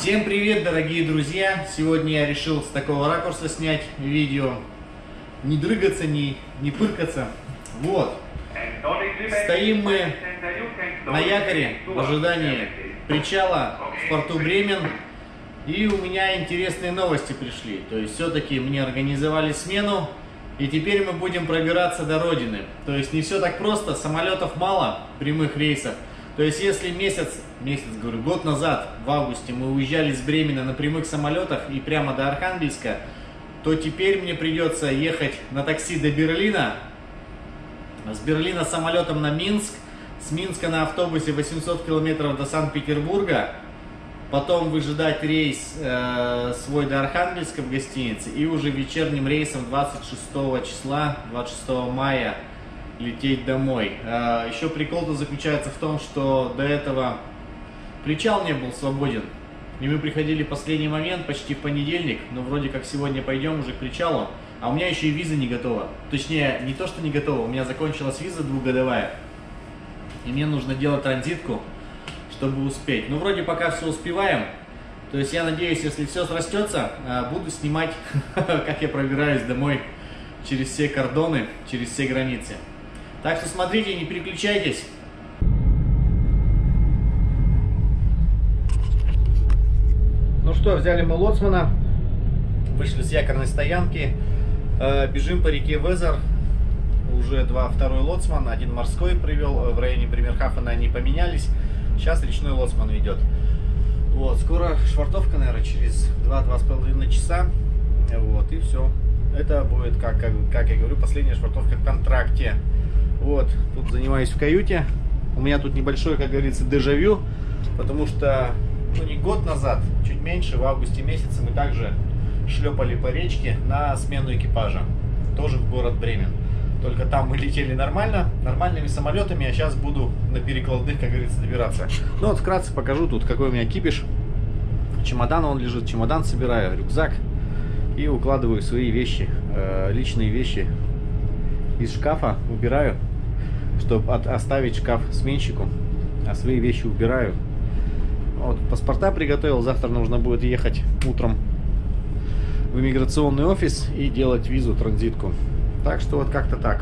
Всем привет, дорогие друзья! Сегодня я решил с такого ракурса снять видео. Не дрыгаться, не пыркаться. Вот. Стоим мы на якоре в ожидании причала в порту Бремен. И у меня интересные новости пришли. То есть все-таки мне организовали смену. И теперь мы будем пробираться до родины. То есть не все так просто, самолетов мало, прямых рейсов. То есть если год назад, в августе, мы уезжали с Бремена на прямых самолетах и прямо до Архангельска, то теперь мне придется ехать на такси до Берлина, с Берлина самолетом на Минск, с Минска на автобусе 800 километров до Санкт-Петербурга, потом выжидать рейс свой до Архангельска в гостинице и уже вечерним рейсом 26 числа, 26 мая лететь домой. Еще прикол-то заключается в том, что до этого причал не был свободен. И мы приходили в последний момент, почти в понедельник, но вроде как сегодня пойдем уже к причалу. А у меня еще и виза не готова. Точнее, не то, что не готова, у меня закончилась виза двухгодовая. И мне нужно делать транзитку, чтобы успеть. Ну, вроде пока все успеваем. То есть я надеюсь, если все срастется, буду снимать, как я пробираюсь домой через все кордоны, через все границы. Так что смотрите, не переключайтесь. Ну что, взяли мы лоцмана, вышли с якорной стоянки, бежим по реке Везер. Уже второй лоцман, один морской привел, в районе Бремерхафена они поменялись. Сейчас речной лоцман ведет. Вот, скоро швартовка, наверное, через 2-2,5 часа. Вот, и все. Это будет, как я говорю, последняя швартовка в контракте. Вот, тут занимаюсь в каюте. У меня тут небольшой, как говорится, дежавю, потому что, не год назад, чуть меньше, в августе месяце мы также шлепали по речке на смену экипажа. Тоже в город Бремен. Только там мы летели нормальными самолетами, а сейчас буду на перекладных, как говорится, добираться. Ну вот вкратце покажу тут, какой у меня кипиш. Чемодан он лежит, чемодан собираю, рюкзак. И укладываю свои вещи, личные вещи из шкафа, убираю, чтобы оставить шкаф сменщику, а свои вещи убираю. Вот, паспорта приготовил, завтра нужно будет ехать утром в иммиграционный офис и делать визу, транзитку. Так что вот как-то так.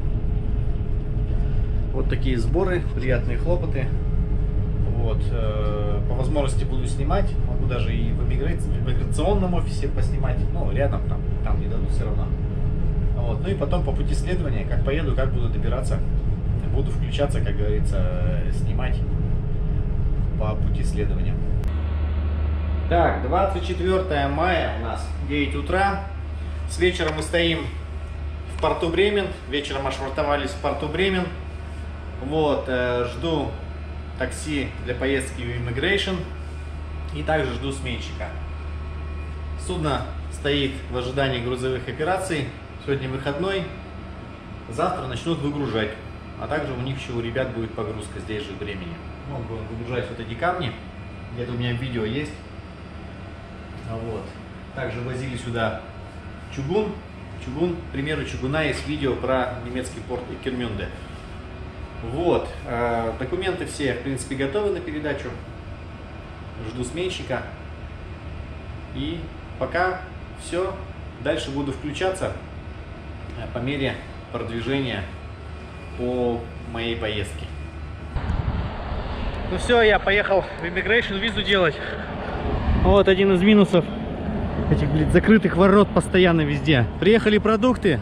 Вот такие сборы, приятные хлопоты. Вот, по возможности буду снимать, могу даже и в иммиграционном офисе поснимать, ну, рядом, там не дадут все равно. Вот, ну и потом по пути следования, как поеду, как буду добираться, буду включаться, как говорится, снимать по пути следования. Так, 24 мая у нас 9 утра, с вечера мы стоим в порту Бремен, вечером ошвартовались в порту Бремен, вот, жду такси для поездки в Immigration и также жду сменщика. Судно стоит в ожидании грузовых операций. Сегодня выходной, завтра начнут выгружать, а также у них еще у ребят будет погрузка здесь же в Бремени. Ну, будем выгружать вот эти камни, где-то у меня видео есть. Вот. Также возили сюда чугун. К примеру, чугуна есть видео про немецкий порт Кермюнде. Вот, документы все, в принципе, готовы на передачу. Жду сменщика. И пока все. Дальше буду включаться по мере продвижения по моей поездке. Ну все, я поехал в Immigration визу делать. Вот один из минусов этих, закрытых ворот постоянно везде. Приехали продукты.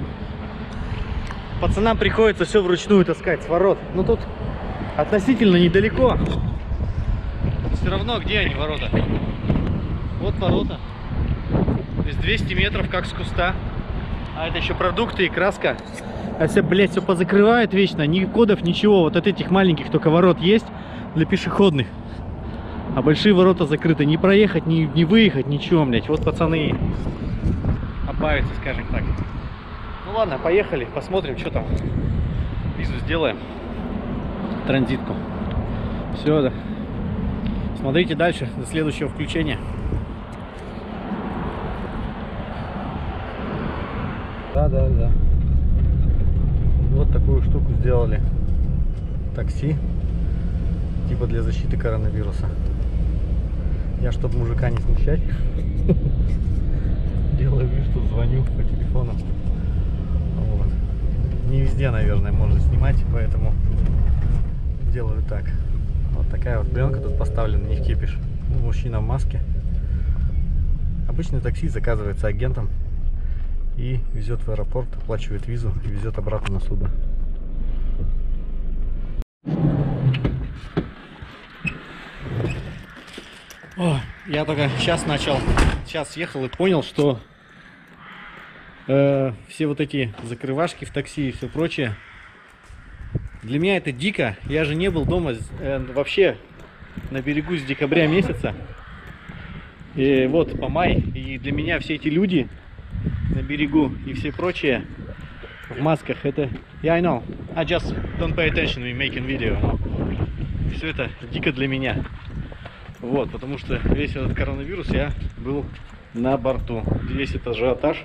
Пацанам приходится все вручную таскать с ворот. Но тут относительно недалеко. Все равно, где они, ворота? Вот ворота. То есть 200 метров, как с куста. А это еще продукты и краска. А все, блядь, все позакрывают вечно. Ни кодов, ничего. Вот от этих маленьких только ворот есть для пешеходных. А большие ворота закрыты. Не проехать, не выехать, ничего, блядь. Вот пацаны обавятся, скажем так. Ну ладно, поехали, посмотрим, что там. Визу сделаем. Транзитку. Все, да. Смотрите дальше, до следующего включения. Да. Вот такую штуку сделали. Такси. Типа для защиты коронавируса. Я, чтобы мужика не смущать, делаю вид, что звоню по телефону. Вот. Не везде, наверное, можно снимать, поэтому делаю так. Вот такая вот пленка тут поставлена, не вкипишь. Ну, мужчина в маске. Обычный такси заказывается агентом и везет в аэропорт, оплачивает визу и везет обратно на судно. О, я только сейчас ехал и понял, что все вот эти закрывашки в такси и все прочее, для меня это дико. Я же не был дома вообще на берегу с декабря месяца. И вот по май. И для меня все эти люди на берегу и все прочее в масках, это... Yeah, I know. I just don't pay attention when making video. Все это дико для меня. Вот, потому что весь этот коронавирус я был на борту. Весь этот ажиотаж.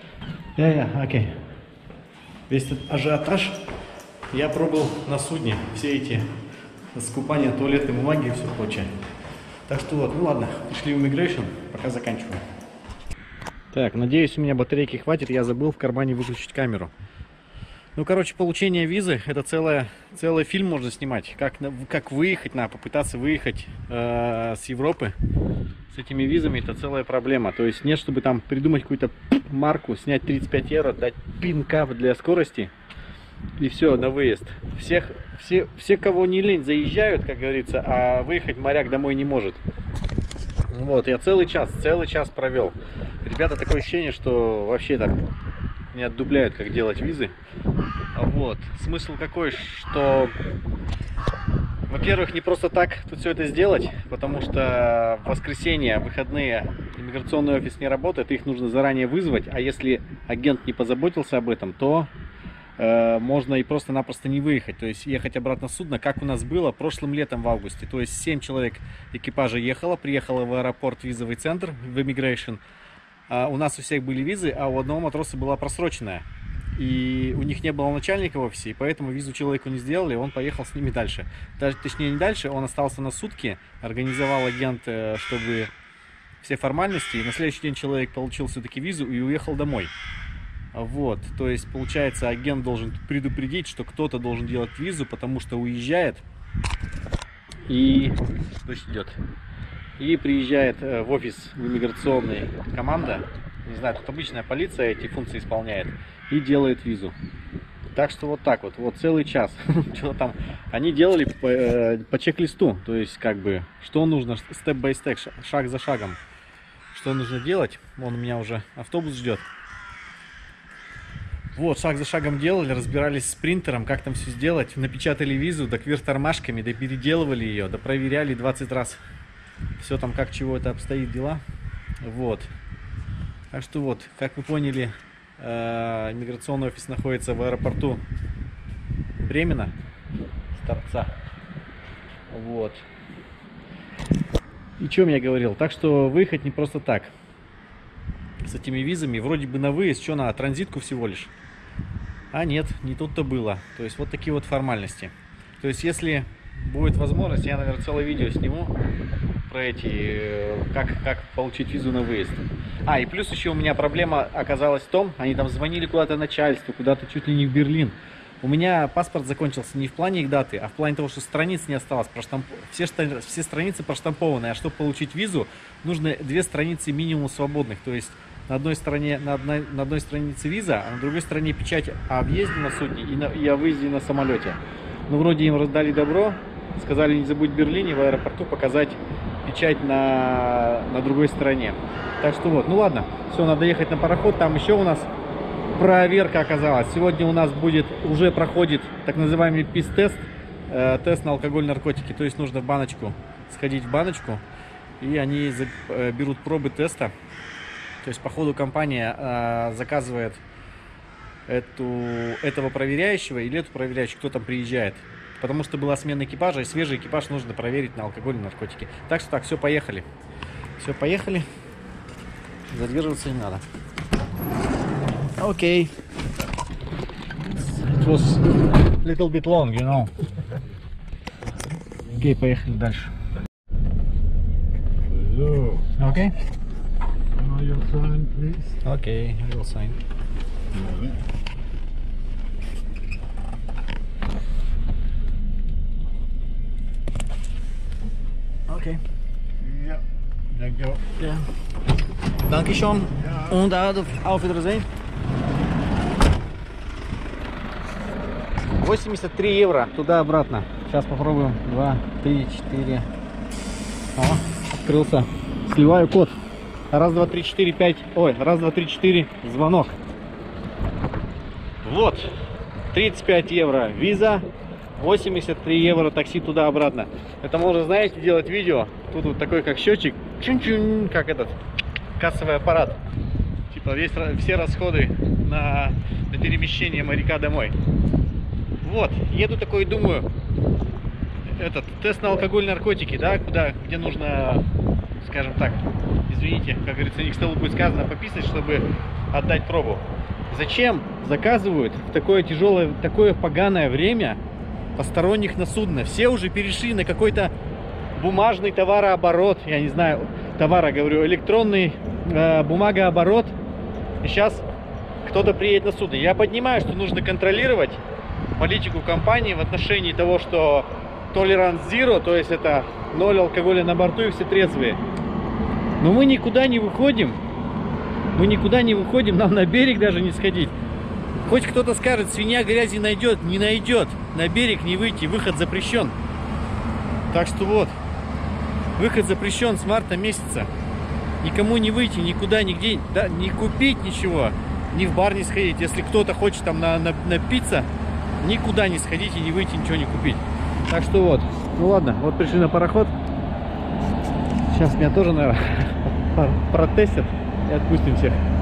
Окей. Весь этот ажиотаж я пробовал на судне. Все эти скупания туалетной бумаги и все прочее. Так что вот, ну ладно, пришли в Immigration, пока заканчиваю. Так, надеюсь, у меня батарейки хватит. Я забыл в кармане выключить камеру. Ну, короче, получение визы — это целый фильм можно снимать. Как выехать, попытаться выехать с Европы с этими визами — это целая проблема. То есть нет, чтобы там придумать какую-то марку, снять 35 евро, дать пин-кап для скорости и все, на выезд. Все, кого не лень, заезжают, как говорится, а выехать моряк домой не может. Вот, я целый час провел. Ребята, такое ощущение, что вообще так не отдупляют, как делать визы. Вот. Смысл какой, что, во-первых, не просто так тут все это сделать, потому что в воскресенье, выходные, иммиграционный офис не работает, их нужно заранее вызвать, а если агент не позаботился об этом, то можно и просто-напросто не выехать, то есть ехать обратно в судно, как у нас было прошлым летом в августе. То есть 7 человек экипажа приехало в аэропорт, визовый центр, в Immigration. У нас у всех были визы, а у одного матроса была просроченная. И у них не было начальника в офисе, и поэтому визу человеку не сделали, он поехал с ними дальше. Точнее, не дальше, он остался на сутки, организовал агент, чтобы все формальности, и на следующий день человек получил все-таки визу и уехал домой. Вот, то есть, получается, агент должен предупредить, что кто-то должен делать визу, потому что уезжает, и дождь идет. И приезжает в офис в иммиграционный команда, не знаю, тут обычная полиция эти функции исполняет, и делает визу. Так что вот так вот целый час. Что там? Они делали по чек-листу, то есть как бы, что нужно, степ-бай-степ, шаг за шагом, что нужно делать. Вон у меня уже автобус ждет. Вот, шаг за шагом делали, разбирались с принтером, как там все сделать, напечатали визу, да квиртормашками, да переделывали ее, да проверяли 20 раз. Все там, как чего это обстоит дела. Вот. Так что вот, как вы поняли, иммиграционный офис находится в аэропорту Бремена, с торца. Вот. И чем я говорил? Так что выехать не просто так. С этими визами, вроде бы на выезд, что на транзитку всего лишь. А нет, не тут-то было. То есть вот такие вот формальности. То есть если будет возможность, я, наверное, целое видео сниму про эти, как получить визу на выезд. И плюс еще у меня проблема оказалась в том, они там звонили куда-то начальству, куда-то чуть ли не в Берлин. У меня паспорт закончился не в плане их даты, а в плане того, что страниц не осталось. Все страницы проштампованы, а чтобы получить визу, нужно 2 страницы минимум свободных. То есть на одной странице виза, а на другой стороне печать о въезде на судне и о выезде на самолете. Ну, вроде им раздали добро, сказали, не забудь в Берлине, в аэропорту показать печать на другой стороне. Так что вот, ну ладно, все, надо ехать на пароход. Там еще у нас проверка оказалась. Сегодня у нас уже проходит так называемый ПИС-тест, тест на алкоголь, наркотики. То есть нужно сходить в баночку, и они берут пробы теста. То есть по ходу компания заказывает этого проверяющего или эту проверяющую, кто там приезжает. Потому что была смена экипажа, и свежий экипаж нужно проверить на алкоголь и наркотики. Так что так, все, поехали. Все, поехали. Задерживаться не надо. Окей. It was a little bit long, you know. Окей, поехали дальше. So. Okay. Now your sign, please. Okay, I will sign. Okay. Ja, dankjewel. Ja. Dankeschön. Und auf Wiedersehen. 83 евро туда-обратно. Сейчас попробуем. 2, 3, 4. О, открылся. Сливаю код. Раз, два, три, четыре, пять. Ой, раз, два, три, четыре. Звонок. Вот. 35 евро виза. 83 евро такси туда-обратно. Это можно, знаете, делать видео. Тут вот такой как счетчик. Чун-чун, как этот кассовый аппарат. Типа все расходы на перемещение моряка домой. Вот, еду такой, думаю, этот тест на алкоголь, наркотики, да, где нужно, скажем так, извините, как говорится, не к столу будет сказано, пописать, чтобы отдать пробу. Зачем заказывают в такое тяжелое, такое поганое время посторонних на судно? Все уже перешли на какой-то бумажный товарооборот, я не знаю, говорю, электронный бумагооборот. И сейчас кто-то приедет на судно. Я понимаю, что нужно контролировать политику компании в отношении того, что tolerance zero, то есть это 0 алкоголя на борту и все трезвые. Но мы никуда не выходим. Нам на берег даже не сходить. Хоть кто-то скажет, свинья грязи найдет, не найдет. На берег не выйти, выход запрещен. Так что вот, выход запрещен с марта месяца. Никому не выйти, никуда, нигде, да, не купить ничего, ни в бар не сходить. Если кто-то хочет там напиться, никуда не сходить и не выйти, ничего не купить. Так что вот, ну ладно, вот пришли на пароход. Сейчас меня тоже, наверное, протестят и отпустим всех.